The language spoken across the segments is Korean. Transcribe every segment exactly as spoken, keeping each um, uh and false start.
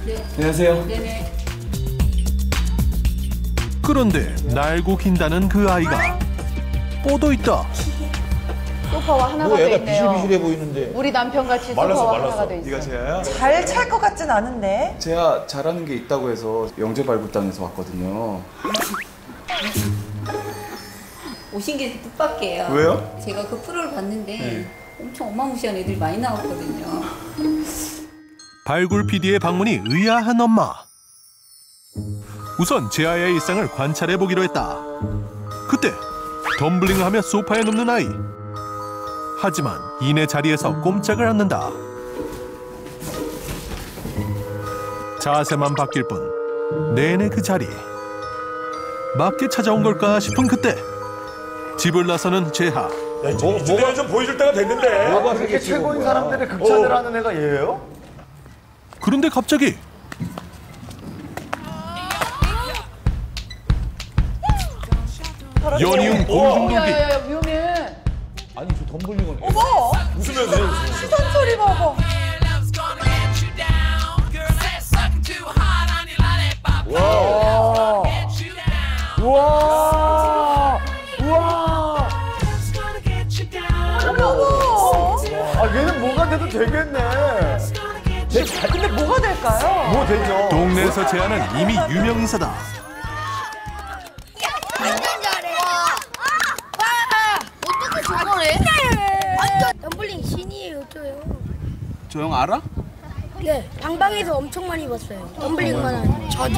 네. 안녕하세요. 네네. 그런데 날고 긴다는 그 아이가 뻗어 있다. 소파와 하나가 뭐 돼 애가 있네요. 비실비실해 보이는데. 우리 남편같이 말랐어, 소파와 말랐어. 하나가 돼 있어. 네가 제야야? 잘 찰 것 같진 않은데. 제가 잘하는 게 있다고 해서 영재발굴단에서 왔거든요. 오신 게 뜻밖이에요. 왜요? 제가 그 프로를 봤는데 네. 엄청 어마무시한 애들이 많이 나왔거든요. 발굴 피디의 방문이 의아한 엄마. 우선 재아의 일상을 관찰해 보기로 했다. 그때 덤블링하며 소파에 눕는 아이. 하지만 이내 자리에서 꼼짝을 않는다. 자세만 바뀔 뿐 내내 그 자리. 맞게 찾아온 걸까 싶은 그때 집을 나서는 재하. 뭐, 뭐가 좀 보여줄 때가 됐는데. 뭐가 그렇게 최고인 사람들의 극찬을 어. 하는 애가 얘예요? 그런데 갑자기 연이은 공중돌기. 야야야 위험해. 아니 저 덤블링을. 어머! 웃으면서 해, 웃으면서. 시선 소리 봐봐. 와. 우와. 우와. 어머! 아 얘는 뭐가 돼도 되겠네. 근데 뭐가 될까요? 뭐 되죠? 동네에서 재하는 이미 유명 인사다. 완전 잘해. 와, 어떻게 저걸 해? 완전 덤블링 신이에요, 저요. 저 형 알아? 네, 방방에서 엄청 많이 봤어요. 덤블링만 하는 저도.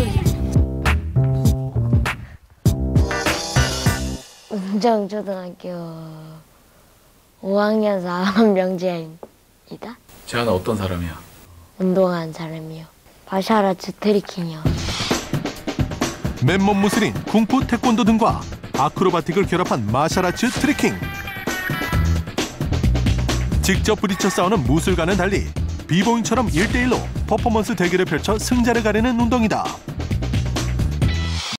운정초등학교 오 학년 사 반 명재입니다. 재하는 어떤 사람이야? 운동한 사람이요. 마샤라츠 트리킹이요. 맨몸 무술인 쿵푸 태권도 등과 아크로바틱을 결합한 마샤라츠 트리킹. 직접 부딪혀 싸우는 무술과는 달리 비보잉처럼 일 대일로 퍼포먼스 대결을 펼쳐 승자를 가리는 운동이다.